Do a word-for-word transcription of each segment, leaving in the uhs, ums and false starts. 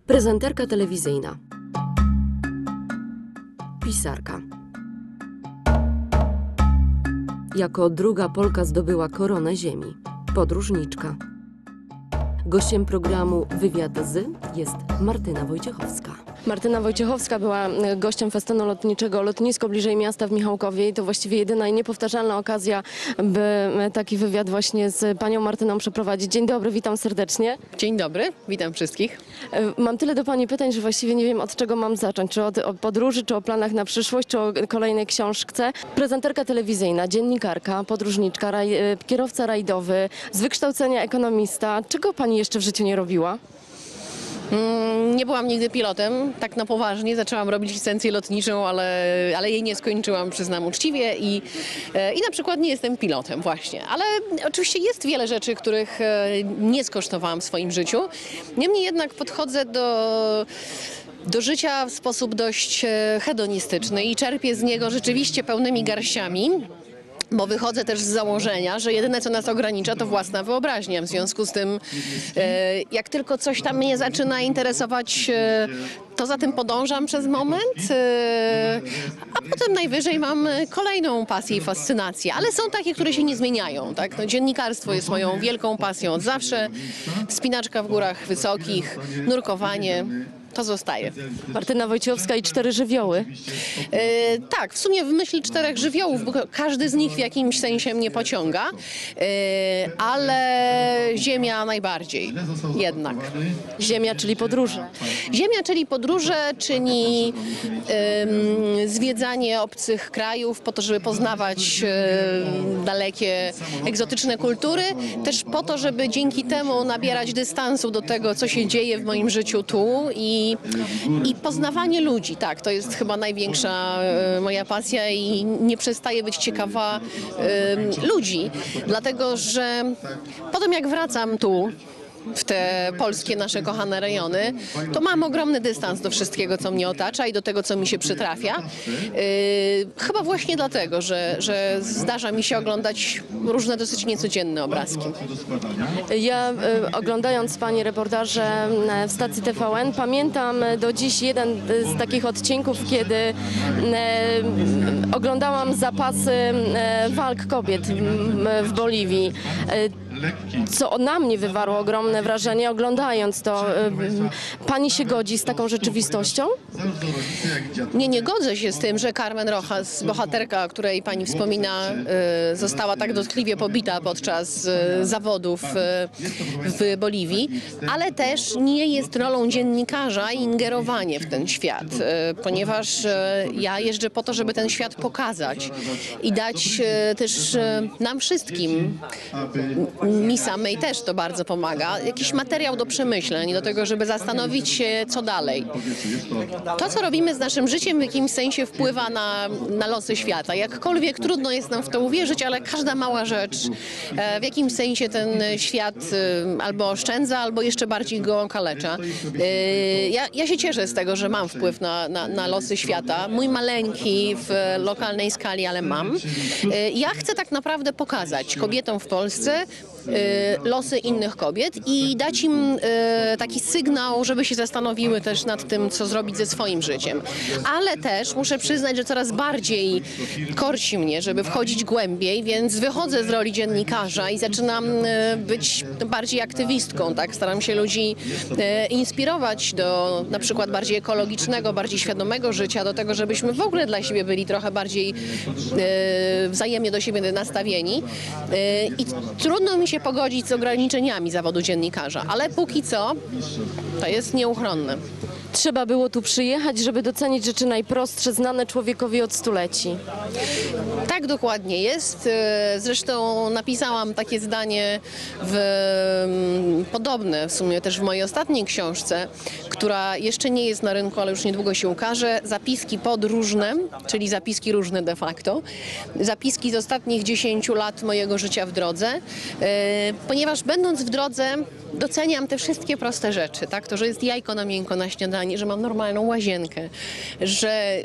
Prezenterka telewizyjna. Pisarka. Jako druga Polka zdobyła koronę ziemi. Podróżniczka. Gościem programu Wywiad z jest Martyna Wojciechowska. Martyna Wojciechowska była gościem festynu lotniczego Lotnisko bliżej miasta w Michałkowie i to właściwie jedyna i niepowtarzalna okazja, by taki wywiad właśnie z panią Martyną przeprowadzić. Dzień dobry, witam serdecznie. Dzień dobry, witam wszystkich. Mam tyle do pani pytań, że właściwie nie wiem, od czego mam zacząć. Czy od, od podróży, czy o planach na przyszłość, czy o kolejnej książce. Prezenterka telewizyjna, dziennikarka, podróżniczka, raj, kierowca rajdowy, z wykształcenia ekonomista. Czego pani jeszcze w życiu nie robiła? Nie byłam nigdy pilotem, tak na poważnie. Zaczęłam robić licencję lotniczą, ale, ale jej nie skończyłam, przyznam uczciwie. I, I na przykład nie jestem pilotem właśnie. Ale oczywiście jest wiele rzeczy, których nie skosztowałam w swoim życiu. Niemniej jednak podchodzę do... do życia w sposób dość hedonistyczny i czerpię z niego rzeczywiście pełnymi garściami. Bo wychodzę też z założenia, że jedyne co nas ogranicza to własna wyobraźnia. W związku z tym e, jak tylko coś tam mnie zaczyna interesować, e, to za tym podążam przez moment, e, a potem najwyżej mam kolejną pasję i fascynację. Ale są takie, które się nie zmieniają. Tak? No, dziennikarstwo jest moją wielką pasją od zawsze. Wspinaczka w górach wysokich, nurkowanie. To zostaje. Martyna Wojciechowska i cztery żywioły. E, tak, w sumie w myśli czterech żywiołów, bo każdy z nich w jakimś sensie mnie pociąga, e, ale ziemia najbardziej jednak. Ziemia, czyli podróże. Ziemia, czyli podróże, czyli e, zwiedzanie obcych krajów po to, żeby poznawać e, dalekie, egzotyczne kultury, też po to, żeby dzięki temu nabierać dystansu do tego, co się dzieje w moim życiu tu i I, I poznawanie ludzi, tak, to jest chyba największa e, moja pasja i nie przestaję być ciekawa e, ludzi, dlatego że potem jak wracam tu, w te polskie nasze kochane rejony, to mam ogromny dystans do wszystkiego, co mnie otacza i do tego, co mi się przytrafia. Yy, chyba właśnie dlatego, że, że zdarza mi się oglądać różne dosyć niecodzienne obrazki. Ja y, oglądając pani reportaże w stacji T V N pamiętam do dziś jeden z takich odcinków, kiedy y, oglądałam zapasy y, walk kobiet w, w Boliwii. Y, co na mnie wywarło ogromne wrażenie oglądając to. Pani się godzi z taką rzeczywistością? Nie, nie godzę się z tym, że Carmen Rojas, bohaterka, o której pani wspomina, została tak dotkliwie pobita podczas zawodów w Boliwii, ale też nie jest rolą dziennikarza ingerowanie w ten świat, ponieważ ja jeżdżę po to, żeby ten świat pokazać i dać też nam wszystkim, mi samej też to bardzo pomaga, jakiś materiał do przemyśleń, do tego, żeby zastanowić się, co dalej. To, co robimy z naszym życiem, w jakimś sensie wpływa na, na losy świata. Jakkolwiek trudno jest nam w to uwierzyć, ale każda mała rzecz w jakimś sensie ten świat albo oszczędza, albo jeszcze bardziej go okalecza. Ja, ja się cieszę z tego, że mam wpływ na, na, na losy świata. Mój maleńki w lokalnej skali, ale mam. Ja chcę tak naprawdę pokazać kobietom w Polsce losy innych kobiet i dać im taki sygnał, żeby się zastanowiły też nad tym, co zrobić ze swoim życiem. Ale też muszę przyznać, że coraz bardziej korci mnie, żeby wchodzić głębiej, więc wychodzę z roli dziennikarza i zaczynam być bardziej aktywistką. Tak? Staram się ludzi inspirować do na przykład bardziej ekologicznego, bardziej świadomego życia, do tego, żebyśmy w ogóle dla siebie byli trochę bardziej wzajemnie do siebie nastawieni. I trudno mi się pogodzić z ograniczeniami zawodu dziennikarza, ale póki co to jest nieuchronne. Trzeba było tu przyjechać, żeby docenić rzeczy najprostsze, znane człowiekowi od stuleci. Tak dokładnie jest. Zresztą napisałam takie zdanie w, podobne w sumie też w mojej ostatniej książce, która jeszcze nie jest na rynku, ale już niedługo się ukaże. Zapiski podróżne, czyli zapiski różne de facto. Zapiski z ostatnich dziesięciu lat mojego życia w drodze, ponieważ będąc w drodze doceniam te wszystkie proste rzeczy, tak? To, że jest jajko na miękko na śniadanie, że mam normalną łazienkę, że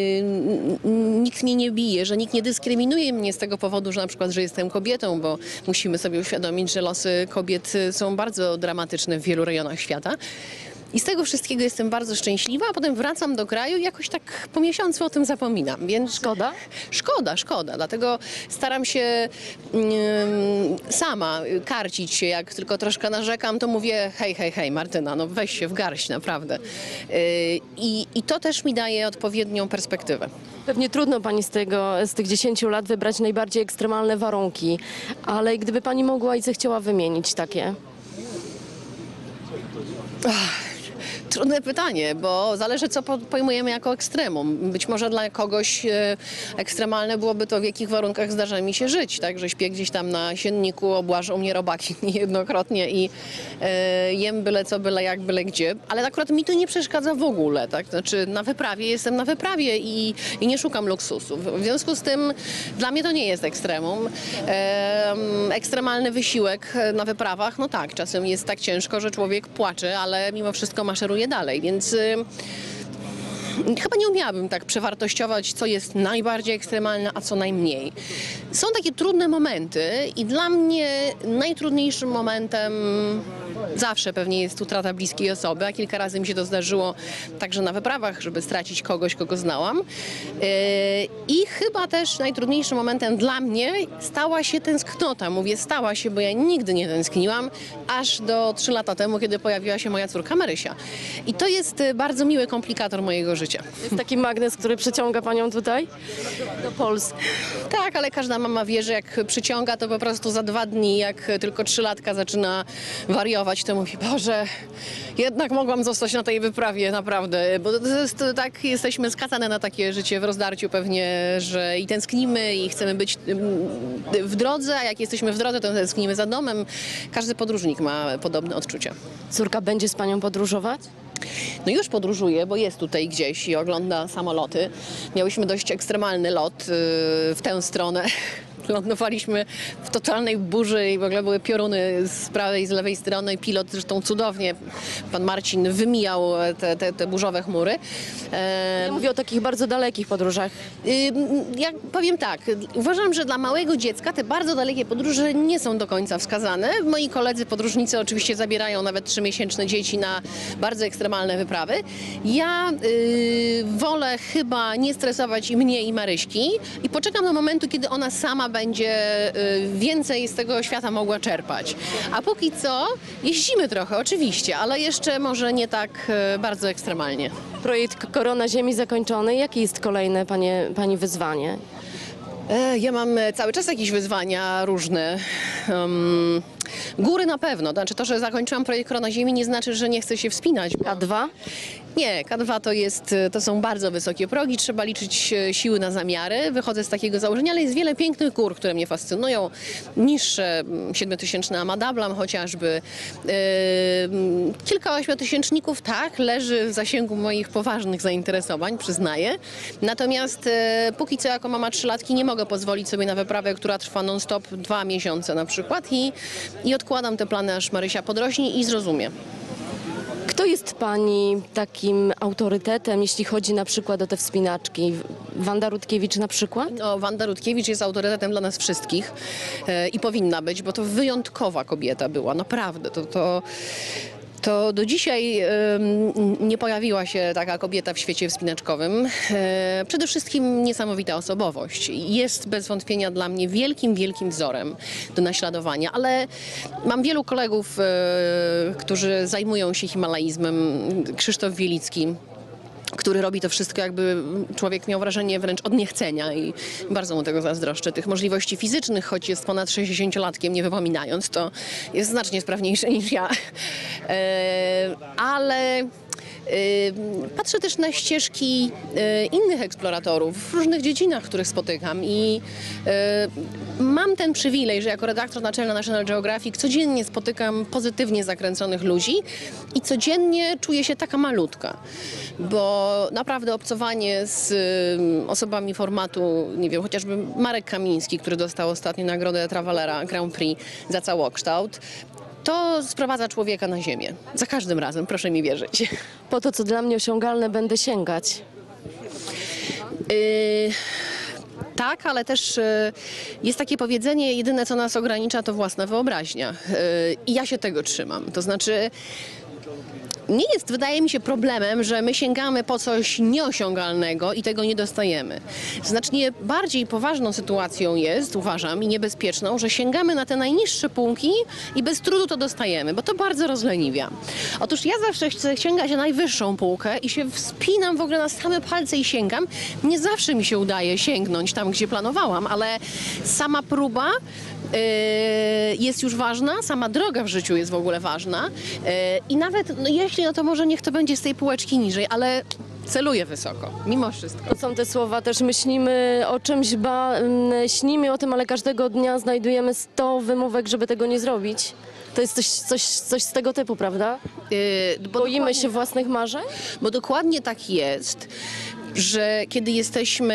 yy, nikt mnie nie bije, że nikt nie dyskryminuje mnie z tego powodu, że na przykład, że jestem kobietą, bo musimy sobie uświadomić, że losy kobiet są bardzo dramatyczne w wielu rejonach świata. I z tego wszystkiego jestem bardzo szczęśliwa, a potem wracam do kraju i jakoś tak po miesiącu o tym zapominam. Więc Szkoda? Szkoda, szkoda. Dlatego staram się mm, sama karcić się. Jak tylko troszkę narzekam, to mówię hej, hej, hej, Martyna, no weź się w garść, naprawdę. Yy, i, I to też mi daje odpowiednią perspektywę. Pewnie trudno pani z tego, z tych dziesięciu lat wybrać najbardziej ekstremalne warunki, ale gdyby pani mogła i zechciała wymienić takie? Trudne pytanie, bo zależy, co po- pojmujemy jako ekstremum. Być może dla kogoś e, ekstremalne byłoby to, w jakich warunkach zdarza mi się żyć, tak? Że śpię gdzieś tam na sienniku, obłażą mnie robaki niejednokrotnie i e, jem byle co, byle jak, byle gdzie. Ale akurat mi to nie przeszkadza w ogóle, tak? Znaczy na wyprawie jestem na wyprawie i, i nie szukam luksusu. W związku z tym dla mnie to nie jest ekstremum. E, ekstremalny wysiłek na wyprawach, no tak, czasem jest tak ciężko, że człowiek płacze, ale mimo wszystko maszeruje dalej, więc y, chyba nie umiałabym tak przewartościować, co jest najbardziej ekstremalne, a co najmniej. Są takie trudne momenty i dla mnie najtrudniejszym momentem zawsze pewnie jest utrata bliskiej osoby, a kilka razy mi się to zdarzyło także na wyprawach, żeby stracić kogoś, kogo znałam. Yy, I chyba też najtrudniejszym momentem dla mnie stała się tęsknota. Mówię stała się, bo ja nigdy nie tęskniłam, aż do trzy lata temu, kiedy pojawiła się moja córka Marysia. I to jest y, bardzo miły komplikator mojego życia. Jest taki magnes, który przyciąga panią tutaj do Polski. Tak, ale każda mama wie, że jak przyciąga, to po prostu za dwa dni, jak tylko trzylatka zaczyna wariować, to mówi, Boże, jednak mogłam zostać na tej wyprawie, naprawdę. Bo to jest tak, jesteśmy skazane na takie życie w rozdarciu pewnie, że i tęsknimy i chcemy być mm, w drodze, a jak jesteśmy w drodze, to tęsknimy za domem. Każdy podróżnik ma podobne odczucia. Córka będzie z panią podróżować? No już podróżuje, bo jest tutaj gdzieś i ogląda samoloty. Miałyśmy dość ekstremalny lot yy, w tę stronę. Lądowaliśmy w totalnej burzy i w ogóle były pioruny z prawej i z lewej strony. Pilot zresztą cudownie, pan Marcin, wymijał te, te, te burzowe chmury. E, Ja mówię o takich bardzo dalekich podróżach. Ja powiem tak, uważam, że dla małego dziecka te bardzo dalekie podróże nie są do końca wskazane. Moi koledzy podróżnicy oczywiście zabierają nawet trzymiesięczne dzieci na bardzo ekstremalne wyprawy. Ja y, wolę chyba nie stresować i mnie, i Maryśki i poczekam do momentu, kiedy ona sama będzie y, więcej z tego świata mogła czerpać. A póki co jeździmy trochę, oczywiście, ale jeszcze może nie tak y, bardzo ekstremalnie. Projekt Korona Ziemi zakończony. Jakie jest kolejne panie, pani wyzwanie? E, Ja mam cały czas jakieś wyzwania różne. Um, góry na pewno. Znaczy to, że zakończyłam projekt Korona Ziemi, nie znaczy, że nie chcę się wspinać. K dwa? Nie, K dwa to jest, to są bardzo wysokie progi, trzeba liczyć e, siły na zamiary. Wychodzę z takiego założenia, ale jest wiele pięknych gór, które mnie fascynują. Niższe, mm, siedmiotysięczne Amadablam chociażby. E, mm, kilka ośmiotysięczników, tak, leży w zasięgu moich poważnych zainteresowań, przyznaję. Natomiast e, póki co jako mama trzylatki nie mogę pozwolić sobie na wyprawę, która trwa non-stop dwa miesiące na przykład i, i odkładam te plany, aż Marysia podrośnie i zrozumie. Kto jest pani takim autorytetem, jeśli chodzi na przykład o te wspinaczki? Wanda Rutkiewicz na przykład? No, Wanda Rutkiewicz jest autorytetem dla nas wszystkich e, i powinna być, bo to wyjątkowa kobieta była, naprawdę. To, to, to do dzisiaj e, nie pojawiła się taka kobieta w świecie wspinaczkowym. E, przede wszystkim niesamowita osobowość. Jest bez wątpienia dla mnie wielkim, wielkim wzorem do naśladowania, ale mam wielu kolegów, e, którzy zajmują się himalaizmem. Krzysztof Wielicki, który robi to wszystko, jakby człowiek miał wrażenie wręcz od niechcenia i bardzo mu tego zazdroszczę. Tych możliwości fizycznych, choć jest ponad sześćdziesięciolatkiem, nie wypominając, to jest znacznie sprawniejszy niż ja. E, ale Yy, Patrzę też na ścieżki yy, innych eksploratorów w różnych dziedzinach, których spotykam i yy, mam ten przywilej, że jako redaktor naczelna National Geographic codziennie spotykam pozytywnie zakręconych ludzi i codziennie czuję się taka malutka, bo naprawdę obcowanie z yy, osobami formatu, nie wiem, chociażby Marek Kamiński, który dostał ostatnio nagrodę Travelera Grand Prix za całokształt, to sprowadza człowieka na ziemię. Za każdym razem, proszę mi wierzyć. Po to, co dla mnie osiągalne, będę sięgać. Yy, tak, ale też yy, jest takie powiedzenie, jedyne co nas ogranicza to własna wyobraźnia. Yy, I ja się tego trzymam. To znaczy nie jest, wydaje mi się, problemem, że my sięgamy po coś nieosiągalnego i tego nie dostajemy. Znacznie bardziej poważną sytuacją jest, uważam, i niebezpieczną, że sięgamy na te najniższe półki i bez trudu to dostajemy, bo to bardzo rozleniwia. Otóż ja zawsze chcę sięgać na najwyższą półkę i się wspinam w ogóle na same palce i sięgam. Nie zawsze mi się udaje sięgnąć tam, gdzie planowałam, ale sama próba yy, jest już ważna, sama droga w życiu jest w ogóle ważna yy, i nawet, no jeśli, no to może niech to będzie z tej półeczki niżej, ale celuję wysoko, mimo wszystko. To są te słowa, też myślimy o czymś, ba, mm, śnimy o tym, ale każdego dnia znajdujemy sto wymówek, żeby tego nie zrobić. To jest coś, coś, coś z tego typu, prawda? Yy, bo Boimy dokładnie- się własnych marzeń? Bo dokładnie tak jest, że kiedy jesteśmy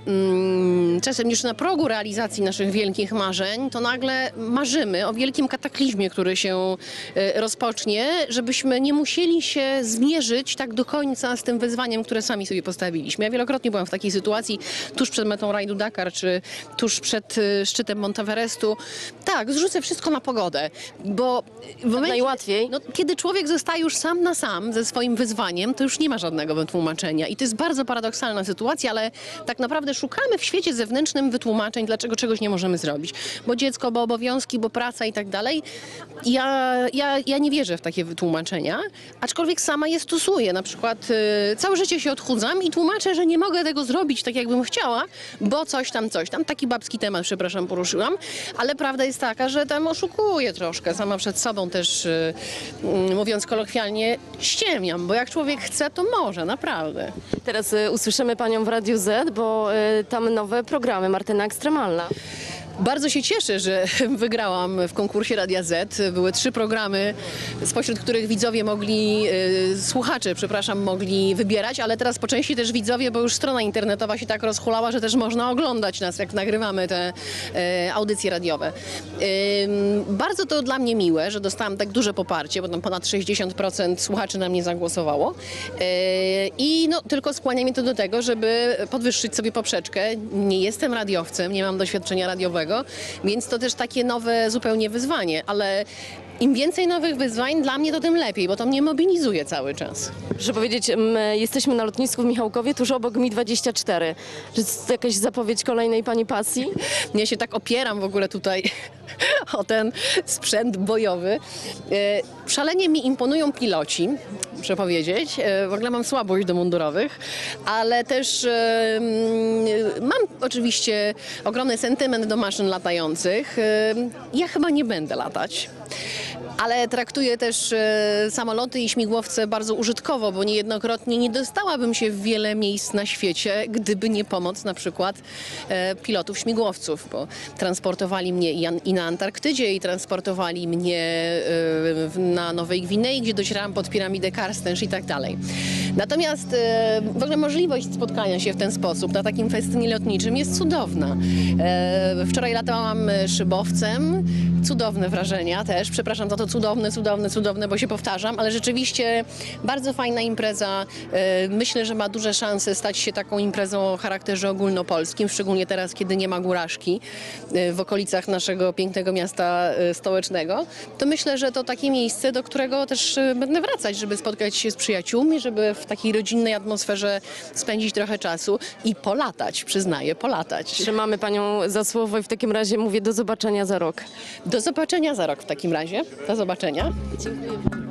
mm, czasem już na progu realizacji naszych wielkich marzeń, to nagle marzymy o wielkim kataklizmie, który się e, rozpocznie, żebyśmy nie musieli się zmierzyć tak do końca z tym wyzwaniem, które sami sobie postawiliśmy. Ja wielokrotnie byłam w takiej sytuacji tuż przed metą rajdu Dakar, czy tuż przed e, szczytem Monteverestu. Tak, zrzucę wszystko na pogodę, bo w momencie, najłatwiej. no, kiedy człowiek zostaje już sam na sam ze swoim wyzwaniem, to już nie ma żadnego wytłumaczenia. I to jest bardzo paradoksalna sytuacja, ale tak naprawdę szukamy w świecie zewnętrznym wytłumaczeń, dlaczego czegoś nie możemy zrobić. Bo dziecko, bo obowiązki, bo praca i tak dalej. Ja, ja, ja nie wierzę w takie wytłumaczenia, aczkolwiek sama je stosuję. Na przykład y, całe życie się odchudzam i tłumaczę, że nie mogę tego zrobić tak, jakbym chciała, bo coś tam, coś tam. Taki babski temat, przepraszam, poruszyłam, ale prawda jest taka, że tam oszukuję troszkę. Sama przed sobą też, y, y, mówiąc kolokwialnie, ściemniam, bo jak człowiek chce, to może, naprawdę. Teraz y, usłyszymy panią w Radiu Z, bo y, tam nowe programy, Martyna Ekstremalna. Bardzo się cieszę, że wygrałam w konkursie Radia Z. Były trzy programy, spośród których widzowie mogli, y, słuchacze, przepraszam, mogli wybierać, ale teraz po części też widzowie, bo już strona internetowa się tak rozhulała, że też można oglądać nas, jak nagrywamy te y, audycje radiowe. Y, bardzo to dla mnie miłe, że dostałam tak duże poparcie, bo tam ponad sześćdziesiąt procent słuchaczy na mnie zagłosowało. Y, I no, tylko skłania mnie to do tego, żeby podwyższyć sobie poprzeczkę. Nie jestem radiowcem, nie mam doświadczenia radiowego, więc to też takie nowe zupełnie wyzwanie, ale im więcej nowych wyzwań, dla mnie to tym lepiej, bo to mnie mobilizuje cały czas. Proszę powiedzieć, my jesteśmy na lotnisku w Michałkowie, tuż obok Mi dwadzieścia cztery. Czy to jest jakaś zapowiedź kolejnej pani pasji? Ja się tak opieram w ogóle tutaj o ten sprzęt bojowy. E, Szalenie mi imponują piloci, muszę powiedzieć. E, W ogóle mam słabość do mundurowych, ale też e, mm, mam oczywiście ogromny sentyment do maszyn latających. E, Ja chyba nie będę latać. Ale traktuję też e, samoloty i śmigłowce bardzo użytkowo, bo niejednokrotnie nie dostałabym się w wiele miejsc na świecie, gdyby nie pomoc na przykład e, pilotów śmigłowców, bo transportowali mnie i, an, i na Antarktydzie, i transportowali mnie e, w- na Nowej Gwinei, gdzie docierałam pod piramidę Karstens i tak dalej. Natomiast e, w ogóle możliwość spotkania się w ten sposób na takim festynie lotniczym jest cudowna. E, Wczoraj latałam szybowcem, cudowne wrażenia też, przepraszam za to cudowne, cudowne, cudowne, bo się powtarzam, ale rzeczywiście bardzo fajna impreza. E, Myślę, że ma duże szanse stać się taką imprezą o charakterze ogólnopolskim, szczególnie teraz, kiedy nie ma góraszki e, w okolicach naszego pięknego miasta e, stołecznego. To myślę, że to takie miejsce, do którego też e, będę wracać, żeby spotkać się z przyjaciółmi, żeby w takiej rodzinnej atmosferze spędzić trochę czasu i polatać, przyznaję, polatać. Trzymamy panią za słowo i w takim razie mówię do zobaczenia za rok. Do zobaczenia za rok w takim razie. Do zobaczenia. Dziękuję.